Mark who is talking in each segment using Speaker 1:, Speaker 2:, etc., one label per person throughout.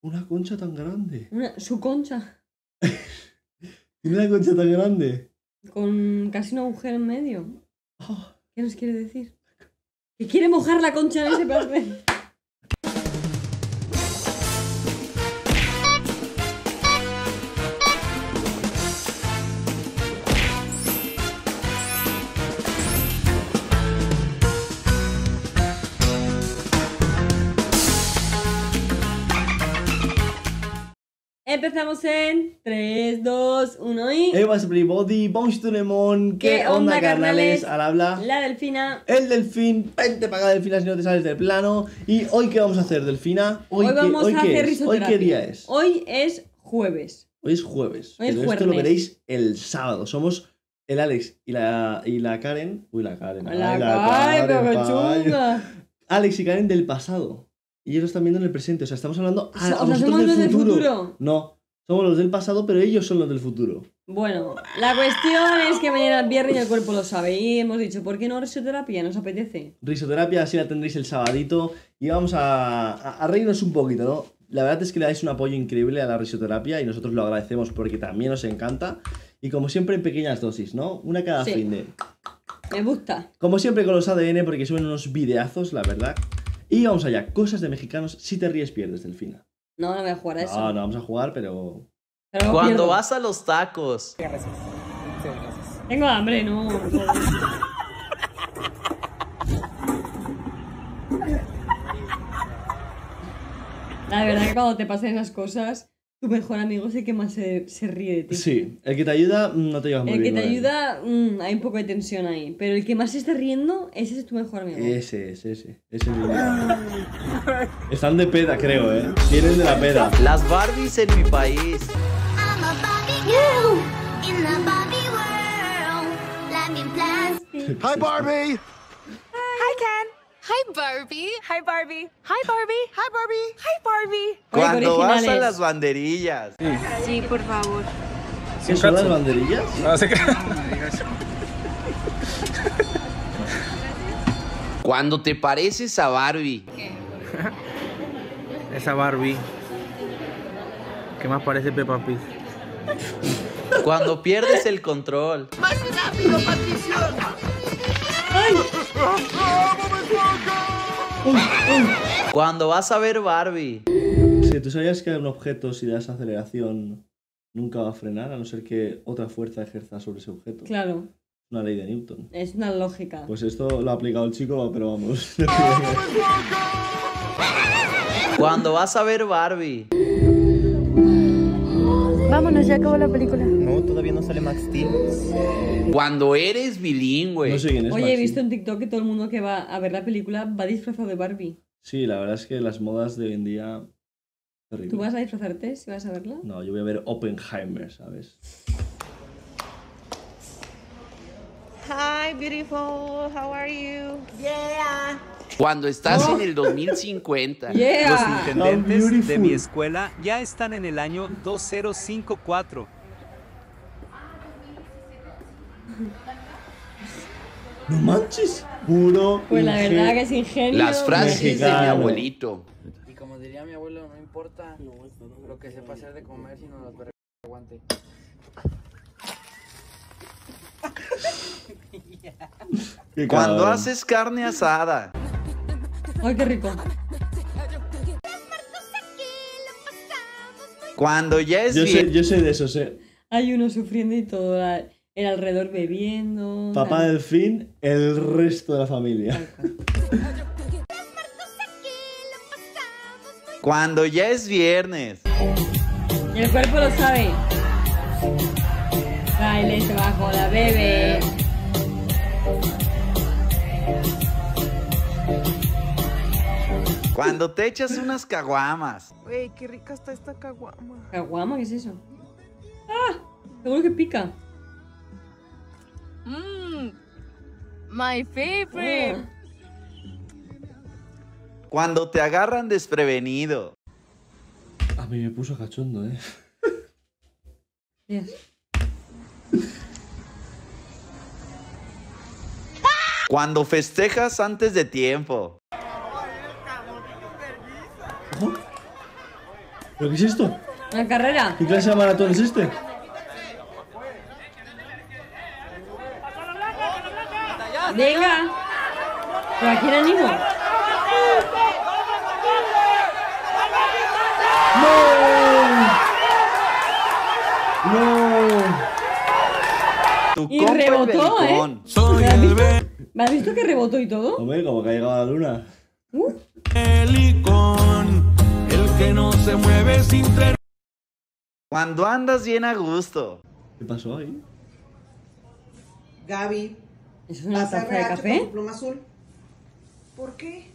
Speaker 1: Una concha tan grande.
Speaker 2: Su concha.
Speaker 1: Tiene una concha tan grande.
Speaker 2: Con casi un agujero en medio.
Speaker 1: Oh.
Speaker 2: ¿Qué nos quiere decir? Que quiere mojar la concha en ese pastel. Empezamos en 3, 2, 1 y...
Speaker 1: Hey, what's up everybody, bonjour tout le monde. ¿Qué onda, carnales? Al habla
Speaker 2: la Delfina.
Speaker 1: el Delfín. Vente para acá, Delfina, si no te sales del plano. ¿Y hoy qué vamos a hacer, Delfina?
Speaker 2: Hoy vamos a hacer risoterapia.
Speaker 1: ¿Hoy qué día es?
Speaker 2: Hoy es jueves.
Speaker 1: Hoy es jueves.
Speaker 2: Hoy es
Speaker 1: pero esto lo veréis el sábado. Somos el Alex y la Karen. Uy, la Karen.
Speaker 2: Karen, qué chunga.
Speaker 1: Alex y Karen del pasado. Y ellos lo están viendo en el presente. O sea, estamos hablando a nosotros
Speaker 2: somos los del futuro.
Speaker 1: No, somos los del pasado, pero ellos son los del futuro.
Speaker 2: Bueno, la cuestión es que mañana es viernes y el cuerpo lo sabe. Y hemos dicho, ¿por qué no risoterapia? Nos apetece.
Speaker 1: Risoterapia, así la tendréis el sabadito. Y vamos a reírnos un poquito, ¿no? La verdad es que le dais un apoyo increíble a la risoterapia y nosotros lo agradecemos porque también nos encanta. Y como siempre en pequeñas dosis, ¿no? Una cada fin de...
Speaker 2: Me gusta.
Speaker 1: Como siempre con los ADN porque suben unos videazos, la verdad. Y vamos allá, cosas de mexicanos, si te ríes pierdes, Delfina.
Speaker 2: No, no voy a jugar a eso.
Speaker 1: No vamos a jugar, pero
Speaker 3: Cuando
Speaker 2: pierdo.
Speaker 3: vas a los tacos.
Speaker 4: Gracias. Sí, gracias.
Speaker 2: Tengo hambre, no. La verdad que cuando te pasan esas cosas, tu mejor amigo es el que más se ríe de ti.
Speaker 1: sí, el que te ayuda no te llevas muy
Speaker 2: El
Speaker 1: bien
Speaker 2: que te
Speaker 1: con él.
Speaker 2: ayuda, hay un poco de tensión ahí. Pero el que más se está riendo, ese es tu mejor amigo.
Speaker 1: Ese es el único. Están de peda, creo, ¿eh? Vienen de la peda.
Speaker 3: Las Barbies en mi país.
Speaker 5: I'm a Barbie girl in the Barbie world. Let me plastic.
Speaker 6: Hi, Barbie.
Speaker 7: Hi, Ken. Hi, Barbie. Hi, Barbie. Hi, Barbie. Hi, Barbie. Hi, Barbie.
Speaker 3: Cuando vas a
Speaker 2: originales.
Speaker 3: las banderillas.
Speaker 7: Sí, por favor.
Speaker 1: ¿Qué son las banderillas?
Speaker 4: No sé qué.
Speaker 3: Cuando te pareces a Barbie.
Speaker 4: Esa Barbie. ¿Qué más parece Peppa Pig?
Speaker 3: Cuando pierdes el control. Cuando vas a ver Barbie.
Speaker 1: Sí, ¿tú sabías que un objeto, si das aceleración, nunca va a frenar, a no ser que otra fuerza ejerza sobre ese objeto?
Speaker 2: Claro,
Speaker 1: Una ley de Newton.
Speaker 2: es una lógica.
Speaker 1: Pues esto lo ha aplicado el chico, pero vamos.
Speaker 3: Cuando vas a ver Barbie.
Speaker 7: Vámonos, ya acabó la película.
Speaker 6: No, todavía no sale Max Steel.
Speaker 3: Cuando eres bilingüe.
Speaker 1: No sé quién es.
Speaker 2: Oye, he
Speaker 1: Maxi.
Speaker 2: visto en TikTok que todo el mundo que va a ver la película va disfrazado de Barbie.
Speaker 1: Sí, la verdad es que las modas de hoy en día... terrible.
Speaker 2: ¿Tú vas a disfrazarte si vas a verla?
Speaker 1: No, yo voy a ver Oppenheimer, ¿sabes?
Speaker 7: Hi, beautiful. How are you?
Speaker 5: Yeah.
Speaker 3: Cuando estás en el 2050.
Speaker 2: Yeah.
Speaker 8: Los
Speaker 1: How
Speaker 8: intendentes de
Speaker 1: beautiful.
Speaker 8: mi escuela ya están en el año 2054.
Speaker 1: ¡No manches! Puro
Speaker 2: Pues la verdad que es ingenio.
Speaker 3: Las frases de mi
Speaker 1: Mexicano.
Speaker 3: abuelito.
Speaker 4: Y como diría mi abuelo, no importa lo que sepa hacer de comer, sino las vergas que aguante.
Speaker 1: Qué
Speaker 3: Cuando
Speaker 1: cabrón.
Speaker 3: haces carne asada.
Speaker 2: Ay, qué rico.
Speaker 3: Cuando ya es
Speaker 1: Yo
Speaker 3: bien.
Speaker 1: sé de esos, ¿eh?
Speaker 2: Hay uno sufriendo y todo el alrededor bebiendo.
Speaker 1: Papá Delfín, el resto de la familia.
Speaker 3: Cuando ya es viernes.
Speaker 2: Y el cuerpo lo sabe. Baile se bajo la bebé.
Speaker 3: Cuando te echas unas caguamas.
Speaker 7: Güey, qué rica está esta caguama.
Speaker 2: ¿Caguama? ¿Qué es eso? ¡Ah! Seguro que pica.
Speaker 7: My favorite.
Speaker 2: Ah.
Speaker 3: Cuando te agarran desprevenido.
Speaker 1: A mí me puso cachondo, ¿eh?
Speaker 2: Yes.
Speaker 3: Cuando festejas antes de tiempo.
Speaker 1: ¿Pero qué es esto?
Speaker 2: Una carrera.
Speaker 1: ¿Qué clase de maratón es este?
Speaker 2: Venga. ¿Pero a quién animo?
Speaker 1: ¡No!
Speaker 3: Tu
Speaker 2: Y
Speaker 3: compa el
Speaker 2: rebotó,
Speaker 3: belicón.
Speaker 2: ¿Me has visto? ¿Me has visto que rebotó y todo?
Speaker 1: Hombre, como que ha llegado a la luna.
Speaker 9: El que no se mueve sin tren.
Speaker 3: Cuando andas bien a gusto.
Speaker 1: ¿Qué pasó ahí?
Speaker 10: Gaby,
Speaker 2: ¿Eso es una
Speaker 10: ¿vas a
Speaker 2: taza de
Speaker 10: RH
Speaker 2: café?
Speaker 10: con tu pluma azul? ¿Por qué?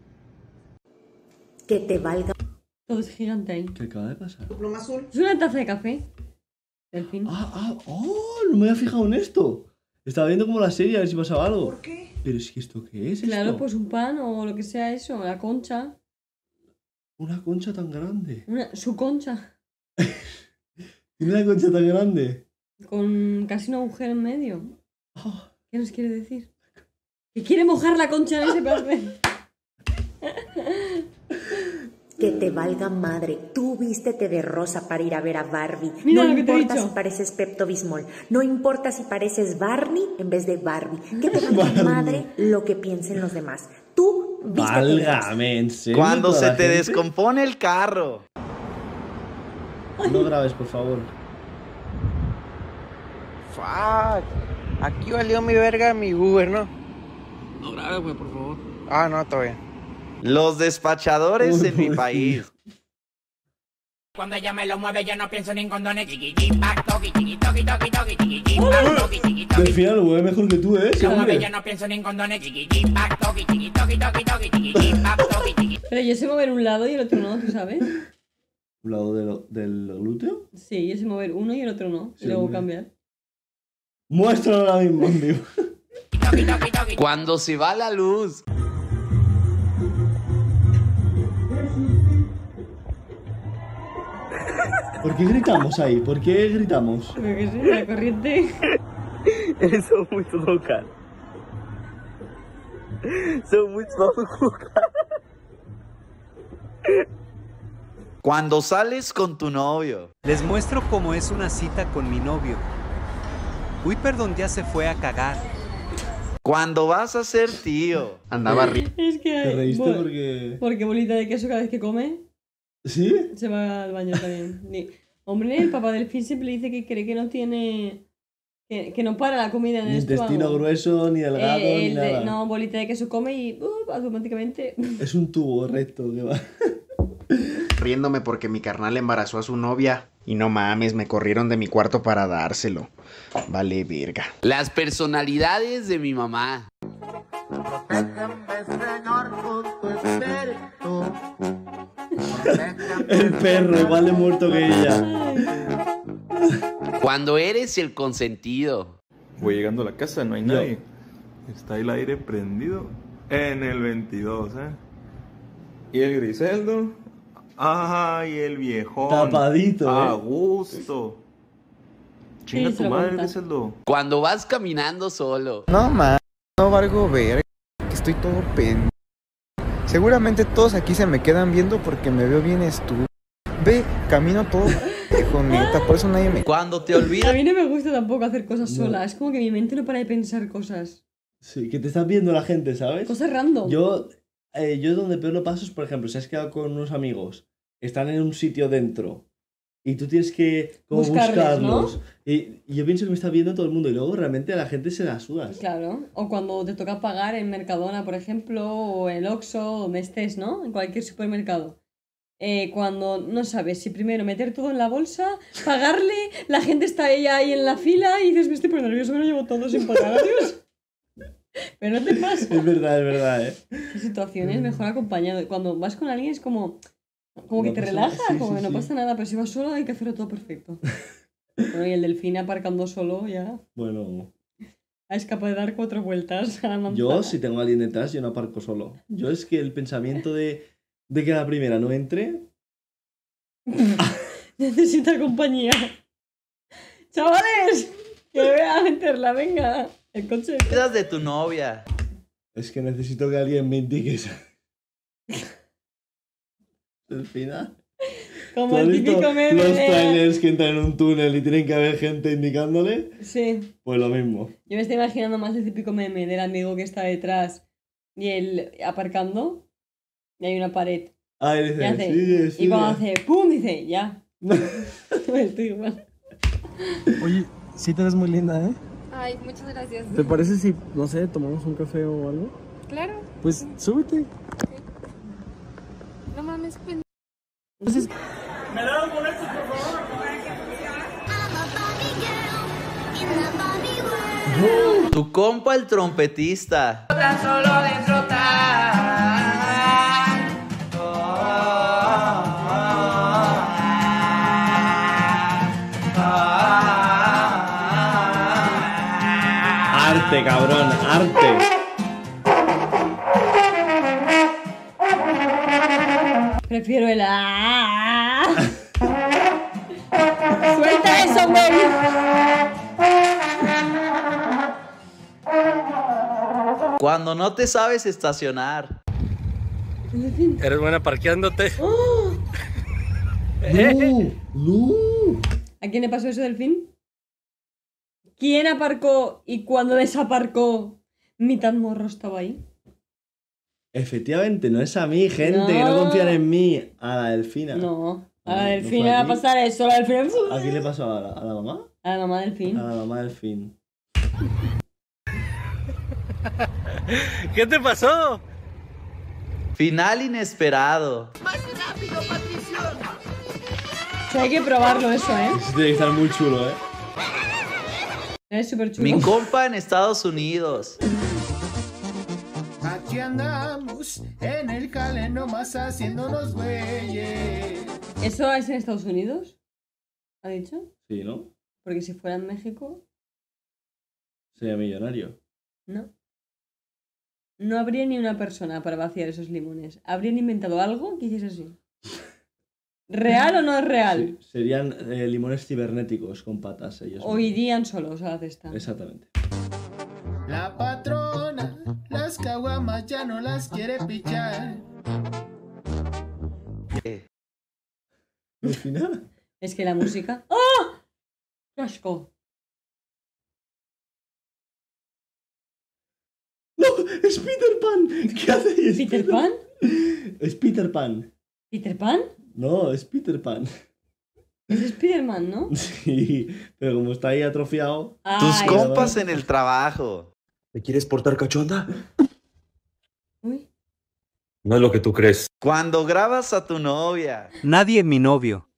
Speaker 11: Que te valga.
Speaker 2: Todo es gigante ahí.
Speaker 1: ¿Qué acaba de pasar?
Speaker 10: ¿Tu pluma azul?
Speaker 2: Es una taza de café. Delfín.
Speaker 1: ¡Oh! No me había fijado en esto. Estaba viendo como la serie a ver si pasaba algo.
Speaker 10: ¿Por qué?
Speaker 1: Pero es que ¿esto qué es?
Speaker 2: Claro,
Speaker 1: esto?
Speaker 2: pues un pan o lo que sea eso, la concha.
Speaker 1: Una concha tan grande.
Speaker 2: Su concha.
Speaker 1: Tiene una concha tan grande.
Speaker 2: Con casi un agujero en medio.
Speaker 1: Oh.
Speaker 2: ¿Qué nos quiere decir? Que quiere mojar la concha en ese pastel.
Speaker 11: Que te valga madre. Tú vístete de rosa para ir a ver a Barbie.
Speaker 2: Mira
Speaker 11: no
Speaker 2: lo que te he
Speaker 11: importa
Speaker 2: dicho.
Speaker 11: si pareces Pepto-Bismol. No importa si pareces Barney en vez de Barbie. Que te valga
Speaker 1: Barney.
Speaker 11: madre lo que piensen los demás. Tú vístete de rosa.
Speaker 1: Válgame, ¿en serio?
Speaker 3: Cuando
Speaker 1: toda
Speaker 3: se
Speaker 1: la
Speaker 3: te
Speaker 1: gente?
Speaker 3: descompone el carro.
Speaker 1: No grabes, por favor.
Speaker 4: Fuck. Aquí valió mi verga mi Uber, ¿no?
Speaker 9: No grabes, güey, por favor.
Speaker 4: Ah, no, todavía.
Speaker 3: Los despachadores
Speaker 1: Uy,
Speaker 3: en mi
Speaker 1: pobrecillo.
Speaker 3: país.
Speaker 12: Cuando ella me lo mueve, yo no pienso ni en condones. Chiqui, chiqui, pac, toqui, chiqui, toqui, toqui, toqui, chiqui, chiqui, pac, toqui, chiqui, toqui.
Speaker 1: Al final lo mueve mejor que tú, ¿eh?
Speaker 12: Lo mueve,
Speaker 1: Siempre.
Speaker 12: yo no pienso ni en condones. Chiqui, chiqui, pac, toqui, chiqui, toqui, toqui, toqui, chiqui, chiqui, pac, toqui, chiqui.
Speaker 2: Pero yo sé mover un lado y el otro no, ¿tú sabes?
Speaker 1: ¿Un lado del glúteo?
Speaker 2: Sí, yo sé mover uno y el otro no.
Speaker 1: Sí,
Speaker 2: Y luego
Speaker 1: hombre.
Speaker 2: cambiar.
Speaker 1: Muéstralo ahora mismo en vivo.
Speaker 3: Cuando se va la luz.
Speaker 1: ¿Por qué gritamos ahí? ¿Por qué gritamos?
Speaker 2: Creo que sí, la corriente.
Speaker 6: Sou muito louca. Sou muito louca.
Speaker 3: Cuando sales con tu novio.
Speaker 8: Les muestro cómo es una cita con mi novio. Uy, perdón, ya se fue a cagar.
Speaker 3: Cuando vas a ser tío.
Speaker 6: Andaba riendo.
Speaker 2: Es que
Speaker 1: ¿Te reíste
Speaker 2: Bo-
Speaker 1: porque...?
Speaker 2: Porque bolita de queso cada vez que come
Speaker 1: ¿Sí?
Speaker 2: se va al baño también. Hombre, el papá del fin siempre dice que cree que no tiene... Que no para la comida en
Speaker 1: Ni
Speaker 2: el
Speaker 1: intestino
Speaker 2: estómago.
Speaker 1: grueso, ni delgado, ni nada.
Speaker 2: No, bolita de queso come y automáticamente...
Speaker 1: Es un tubo recto que va.
Speaker 6: Riéndome porque mi carnal embarazó a su novia. Y no mames, me corrieron de mi cuarto para dárselo. Vale, verga.
Speaker 3: Las personalidades de mi mamá.
Speaker 1: El perro, igual de muerto que ella.
Speaker 3: Cuando eres el consentido.
Speaker 9: Voy llegando a la casa, no hay
Speaker 1: Yo.
Speaker 9: nadie. Está el aire prendido en el 22, ¿eh? Y el Griseldo. Ay, el viejón.
Speaker 1: Tapadito,
Speaker 9: A
Speaker 1: ¿eh?
Speaker 9: gusto. Chinga
Speaker 2: se
Speaker 9: tu
Speaker 2: lo
Speaker 9: madre,
Speaker 2: aguanta.
Speaker 9: Griseldo.
Speaker 3: Cuando vas caminando solo.
Speaker 4: No, man. No valgo ver. Que estoy todo pen. Seguramente todos aquí se me quedan viendo porque me veo bien estúpido. Ve, camino todo pendejo, neta. Por eso nadie me...
Speaker 3: Cuando te
Speaker 2: A
Speaker 3: olvidas.
Speaker 2: mí no me gusta tampoco hacer cosas
Speaker 1: No.
Speaker 2: sola. Es como que mi mente no para de pensar cosas.
Speaker 1: Sí, que te estás viendo la gente, ¿sabes?
Speaker 2: Cosas random.
Speaker 1: Yo donde peor lo paso es, por ejemplo, si has quedado con unos amigos, están en un sitio dentro y tú tienes que como
Speaker 2: Buscarles,
Speaker 1: buscarlos. Y yo pienso que me está viendo todo el mundo y luego realmente a la gente se la suda.
Speaker 2: Claro. O cuando te toca pagar en Mercadona, por ejemplo, o en el Oxxo, donde estés, ¿no? En cualquier supermercado. Cuando no sabes si primero meter todo en la bolsa, pagarle, la gente está ahí en la fila y dices, me estoy poniendo nervioso, me lo llevo todo sin pagar, adiós. Pero no te pasa.
Speaker 1: Es verdad, ¿eh?
Speaker 2: Qué situaciones mejor acompañado. Cuando vas con alguien es como que
Speaker 1: No
Speaker 2: te
Speaker 1: pasa
Speaker 2: relajas,
Speaker 1: nada, sí,
Speaker 2: como
Speaker 1: sí,
Speaker 2: que no
Speaker 1: sí.
Speaker 2: pasa nada, pero si vas solo hay que hacerlo todo perfecto. Bueno, y el delfín aparcando solo ya
Speaker 1: Bueno,
Speaker 2: es capaz de dar 4 vueltas a la manzana.
Speaker 1: yo si tengo a alguien detrás, yo no aparco solo. Yo es que el pensamiento de que la primera no entre...
Speaker 2: Necesita compañía. ¡Chavales! Que voy a meterla, venga. El coche.
Speaker 3: Olvidas de tu novia.
Speaker 1: Es que necesito que alguien me indique eso. El final.
Speaker 2: Como
Speaker 1: ¿Tú has
Speaker 2: el
Speaker 1: visto
Speaker 2: típico meme
Speaker 1: los
Speaker 2: de-
Speaker 1: trailers que entran en un túnel y tienen que haber gente indicándole?
Speaker 2: Sí.
Speaker 1: Pues lo mismo.
Speaker 2: Yo me estoy imaginando más el típico meme del amigo que está detrás y él aparcando y hay una pared.
Speaker 1: Ah, y
Speaker 2: Y,
Speaker 1: dice,
Speaker 2: hace,
Speaker 1: sigue, sigue.
Speaker 2: y cuando hace ¡pum! Dice, ya. Estoy igual.
Speaker 13: Oye, sí te ves muy linda, ¿eh?
Speaker 7: Ay, muchas gracias.
Speaker 13: ¿Te parece si, no sé, tomamos un café o algo?
Speaker 7: Claro.
Speaker 13: Pues súbete.
Speaker 7: No mames, pendejo.
Speaker 13: Entonces,
Speaker 12: ¿Me da los boletos, por favor?
Speaker 3: Tu compa el trompetista.
Speaker 12: Tan solo de trotar.
Speaker 1: Arte, cabrón, arte.
Speaker 2: Prefiero el ¡Suelta eso, güey!
Speaker 3: Cuando no te sabes estacionar.
Speaker 13: eres buena parqueándote.
Speaker 2: ¿A quién le pasó eso, Delfín? ¿Quién aparcó y cuando desaparcó mitad morro estaba ahí?
Speaker 1: Efectivamente, no es a mí, gente,
Speaker 2: No.
Speaker 1: que no confían en mí. A la delfina.
Speaker 2: No. A la
Speaker 1: No,
Speaker 2: Delfín
Speaker 1: no
Speaker 2: le
Speaker 1: fue
Speaker 2: va a
Speaker 1: aquí.
Speaker 2: pasar eso. La Delfín...
Speaker 1: ¿A quién le pasó a la mamá?
Speaker 2: A la mamá Delfín.
Speaker 1: A la mamá del fin.
Speaker 13: ¿Qué te pasó?
Speaker 3: Final inesperado.
Speaker 2: Sí, hay que probarlo eso, ¿eh?
Speaker 1: Eso tiene que estar muy chulo, ¿eh?
Speaker 2: Es súper chulo.
Speaker 3: Mi compa en Estados Unidos.
Speaker 14: Aquí andamos en el jale nomás haciéndonos güeyes.
Speaker 2: ¿Eso es en Estados Unidos? ¿Ha dicho?
Speaker 1: Sí, ¿no?
Speaker 2: Porque si fuera en México,
Speaker 1: Sería millonario.
Speaker 2: no. No habría ni una persona para vaciar esos limones. Habrían inventado algo que hiciese así. ¿Real o no es real?
Speaker 1: Sí, serían limones cibernéticos con patas ellos.
Speaker 2: O irían solos a la cesta.
Speaker 1: Exactamente.
Speaker 14: La patrona, las caguamas ya no las quiere pichar.
Speaker 1: Al final.
Speaker 2: Es que la música... ¡Oh! ¡Qué asco!
Speaker 1: ¡No! ¡Es Peter Pan! ¿Qué hace ahí? ¿Es
Speaker 2: ¿Peter Pan?
Speaker 1: Es Peter Pan.
Speaker 2: ¿Peter Pan?
Speaker 1: No, es Peter Pan.
Speaker 2: Es Spiderman, ¿no?
Speaker 1: Sí, pero como está ahí atrofiado.
Speaker 3: Tus
Speaker 2: Ay,
Speaker 3: compas en el trabajo.
Speaker 15: ¿Te quieres portar cachonda?
Speaker 2: Uy.
Speaker 15: No es lo que tú crees.
Speaker 3: Cuando grabas a tu novia.
Speaker 8: Nadie mi novio.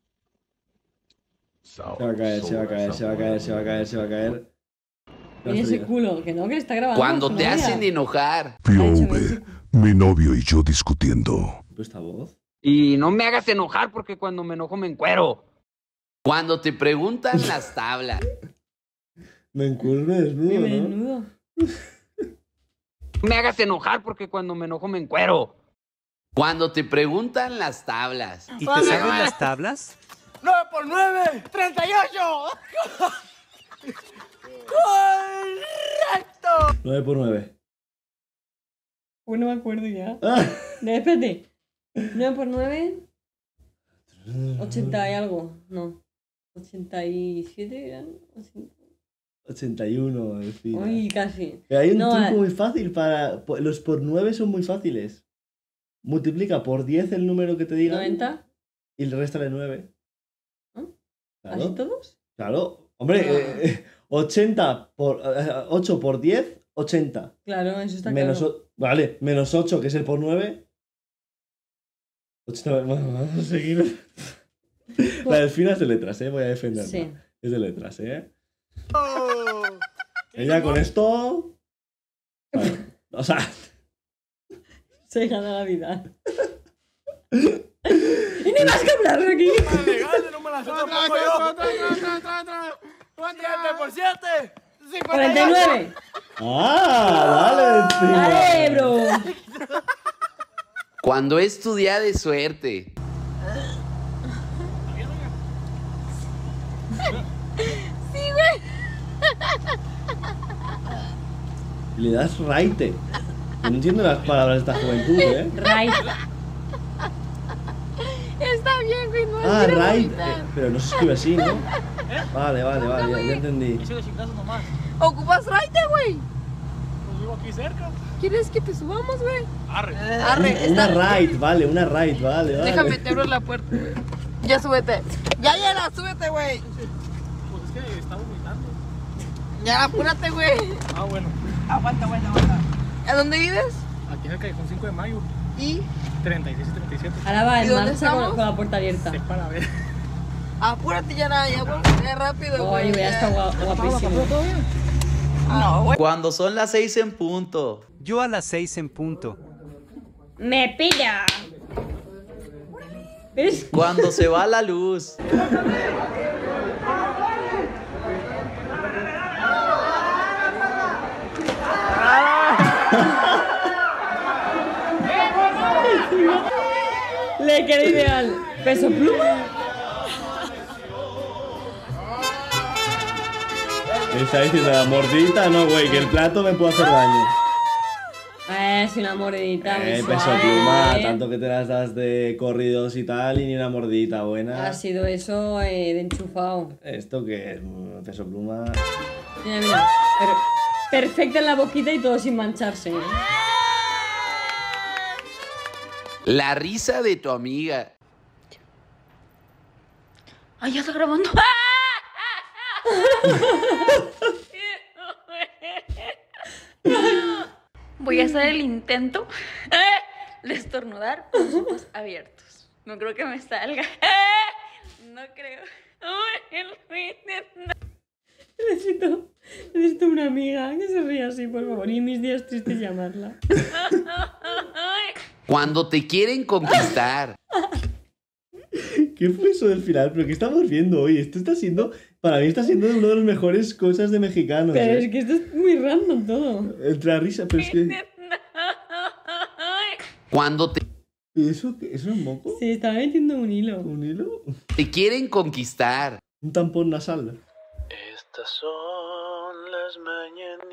Speaker 1: Se va a caer, se va a caer, se va a caer, se va a caer, se va a caer.
Speaker 2: Mira ese culo, que no, que le está grabando.
Speaker 3: Cuando
Speaker 2: su
Speaker 3: te
Speaker 2: novia.
Speaker 3: hacen enojar.
Speaker 16: POV, mi novio y yo discutiendo.
Speaker 1: ¿Esta voz?
Speaker 17: Y no me hagas enojar porque cuando me enojo me encuero.
Speaker 3: Cuando te preguntan las tablas.
Speaker 1: Me encuerno desnudo, ¿no?
Speaker 2: Menudo.
Speaker 17: No me hagas enojar porque cuando me enojo me encuero.
Speaker 3: Cuando te preguntan las tablas.
Speaker 8: ¿Y te sabes las tablas?
Speaker 12: 9 por 9, 38. ¡Correcto!
Speaker 1: 9 por 9.
Speaker 2: Uy, no me acuerdo ya.
Speaker 1: Ah.
Speaker 2: No, espérate. 9 por 9. 80 y algo. No. 87 eran.
Speaker 1: 81, en fin.
Speaker 2: Uy, casi.
Speaker 1: Pero hay un
Speaker 2: No,
Speaker 1: truco muy fácil para... Los por 9 son muy fáciles. Multiplica por 10 el número que te digan.
Speaker 2: 90.
Speaker 1: Y le resta de 9. Claro.
Speaker 2: ¿Así todos?
Speaker 1: Claro. Hombre, 80 por... 8 por 10, 80.
Speaker 2: Claro, eso está
Speaker 1: Menos
Speaker 2: claro.
Speaker 1: Vale, menos 8, que es el por 9. 80, bueno, vamos a seguir. La delfina es de letras, voy a defenderla.
Speaker 2: Sí.
Speaker 1: Es de letras, Ella con esto... Bueno, o sea...
Speaker 2: Se gana la vida. ¡Y ni más que hablar aquí!
Speaker 12: Vale, no me la sé tampoco yo. 7 por 7.
Speaker 2: 49.
Speaker 1: ¡Ah! ¡Dale,
Speaker 2: ¡Dale, bro!
Speaker 3: Cuando es tu día de suerte.
Speaker 7: Sí, güey.
Speaker 1: Le das raite. No entiendo las palabras de esta juventud,
Speaker 2: Right.
Speaker 7: Está bien, güey, 9
Speaker 1: Ah, Raid. Pero no se escribe así, ¿no? Vale, ya entendí.
Speaker 7: ¿Ocupas raite, güey?
Speaker 13: Pues vivo aquí cerca.
Speaker 7: ¿Quieres que te subamos, güey?
Speaker 13: Arre.
Speaker 1: Una Raid, vale.
Speaker 7: Déjame, te abro la puerta, güey. Ya súbete. Ya, súbete, güey.
Speaker 13: Pues es que está vomitando.
Speaker 7: Ya, apúrate, güey.
Speaker 13: Ah, bueno.
Speaker 7: Aguanta. ¿A dónde vives?
Speaker 13: Aquí en el Callejón 5 de Mayo.
Speaker 7: ¿Y?
Speaker 13: 36 y 37.
Speaker 2: Ahora va
Speaker 7: ¿Y
Speaker 2: en
Speaker 7: dónde
Speaker 2: marcha con
Speaker 7: estamos?
Speaker 2: la puerta abierta.
Speaker 13: Para ver.
Speaker 7: Apúrate, ya rápido,
Speaker 2: Oye,
Speaker 7: güey.
Speaker 2: ya está guapísimo.
Speaker 7: No, güey.
Speaker 3: Cuando son las 6 en punto.
Speaker 8: Yo a las 6 en punto.
Speaker 2: ¡Me pilla! ¿Ves?
Speaker 3: Cuando se va la luz.
Speaker 2: Le queda ideal. ¿Peso pluma?
Speaker 1: Me está diciendo la mordidita, no, güey, que el plato me puede hacer daño.
Speaker 2: Es una mordidita muy
Speaker 1: Peso
Speaker 2: suave.
Speaker 1: pluma, tanto que te las das de corridos y tal, y ni una mordidita buena.
Speaker 2: Ha sido eso de enchufado.
Speaker 1: ¿Esto qué es? Peso pluma.
Speaker 2: Mira. Perfecta en la boquita y todo sin mancharse.
Speaker 3: La risa de tu amiga.
Speaker 7: Ay, ya está grabando. Voy a hacer el intento de estornudar con los ojos abiertos. No creo que me salga. No creo.
Speaker 2: Necesito una amiga que se ría así, por favor. Y en mis días tristes llamarla.
Speaker 3: Cuando te quieren conquistar.
Speaker 1: ¿Qué fue eso del final? ¿Pero qué estamos viendo hoy? Esto está siendo, para mí está siendo una de las mejores cosas de mexicanos.
Speaker 2: Pero es que esto es muy random todo.
Speaker 1: Entre la risa, pero es que...
Speaker 3: Cuando te
Speaker 1: ¿Eso qué? ¿Eso es un moco?
Speaker 2: Se estaba metiendo un hilo.
Speaker 1: ¿Un hilo?
Speaker 3: quieren conquistar.
Speaker 1: Un tampón nasal.
Speaker 18: Estas son las mañanitas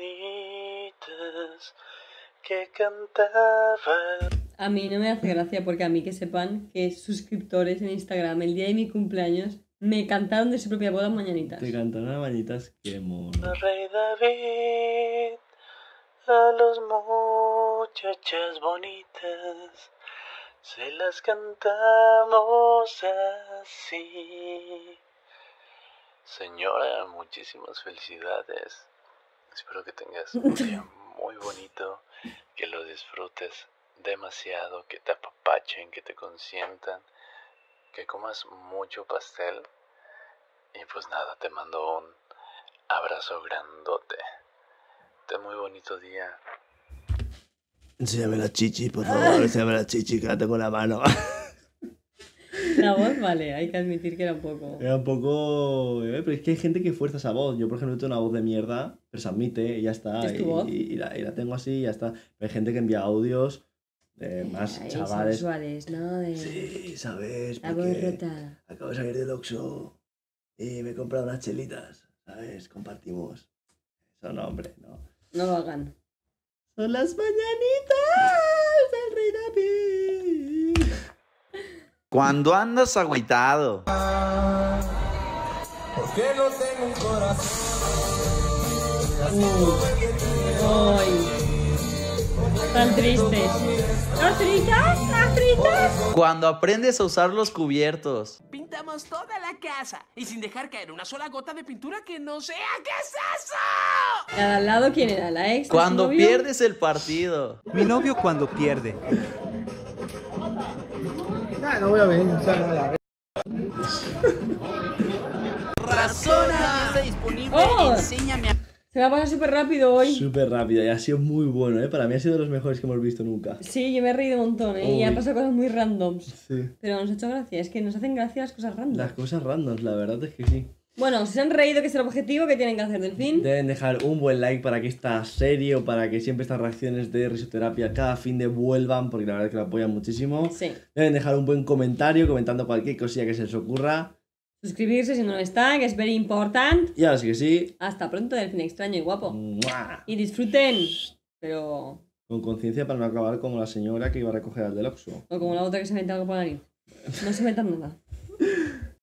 Speaker 18: que cantaba.
Speaker 2: A mí no me hace gracia porque a mí que sepan que suscriptores en Instagram el día de mi cumpleaños me cantaron de su propia boda mañanitas.
Speaker 1: Te cantan a mañanitas, qué mono.
Speaker 18: Rey David, a las muchachas bonitas se las cantamos así. Señora, muchísimas felicidades. Espero que tengas un día muy bonito, que lo disfrutes demasiado, que te apapachen, que te consientan, que comas mucho pastel. Y pues nada, te mando un abrazo grandote. Ten muy bonito día.
Speaker 1: Enséñame la chichi, por favor, enséñame la chichi, quédate con la mano.
Speaker 2: La voz, vale, hay que admitir que era un poco...
Speaker 1: Era un poco... pero es que hay gente que fuerza esa voz. Yo, por ejemplo, tengo una voz de mierda, pero se admite y ya está.
Speaker 2: ¿Es tu voz?
Speaker 1: Y la tengo así y ya está. Pero hay gente que envía audios más
Speaker 2: Ay,
Speaker 1: chavales.
Speaker 2: sensuales, ¿no? De...
Speaker 1: Sí, ¿sabes?
Speaker 2: La voz
Speaker 1: Porque
Speaker 2: rota.
Speaker 1: acabo de salir del Oxxo y me he comprado unas chelitas, ¿sabes? Compartimos. Eso no, hombre, no.
Speaker 2: No lo hagan.
Speaker 1: Son las mañanitas del Rey David.
Speaker 3: Cuando andas agüitado.
Speaker 18: Porque no tengo un corazón.
Speaker 2: Ay. Tan tristes. ¿Las fritas? ¿Las fritas?
Speaker 3: Cuando aprendes a usar los cubiertos.
Speaker 12: Pintamos toda la casa y sin dejar caer una sola gota de pintura que no sea. ¿Qué es eso?
Speaker 2: ¿La de al lado quién era? ¿La ex? de su
Speaker 3: Cuando
Speaker 2: novio?
Speaker 3: pierdes el partido.
Speaker 8: Mi novio cuando pierde.
Speaker 14: No voy a ver, o sea,
Speaker 12: Razona, está disponible.
Speaker 2: ¡Oh!
Speaker 12: Enséñame a...
Speaker 2: Se me ha pasado súper rápido hoy.
Speaker 1: Súper rápido y ha sido muy bueno, ¿eh? Para mí ha sido de los mejores que hemos visto nunca.
Speaker 2: Sí, yo me he reído un montón, ¿eh? Y han
Speaker 1: Uy.
Speaker 2: pasado cosas muy randoms.
Speaker 1: Sí.
Speaker 2: Pero nos ha hecho gracia. Es que nos hacen gracia las cosas randoms.
Speaker 1: Las cosas randoms, la verdad es que sí.
Speaker 2: Bueno, si se han reído, que es el objetivo que tienen que hacer del fin.
Speaker 1: Deben dejar un buen like para que esta serie o para que siempre estas reacciones de risoterapia cada fin de vuelvan, porque la verdad es que lo apoyan muchísimo.
Speaker 2: Sí.
Speaker 1: Deben dejar un buen comentario comentando cualquier cosilla que se les ocurra.
Speaker 2: Suscribirse si no lo está, que es very important.
Speaker 1: Y ahora sí que sí.
Speaker 2: Hasta pronto, Delfín extraño y guapo.
Speaker 1: ¡Mua!
Speaker 2: Y disfruten. Pero...
Speaker 1: Con conciencia para no acabar como la señora que iba a recoger al del Oxxo.
Speaker 2: O como la otra que se mete algo por la nariz. No se metan nada.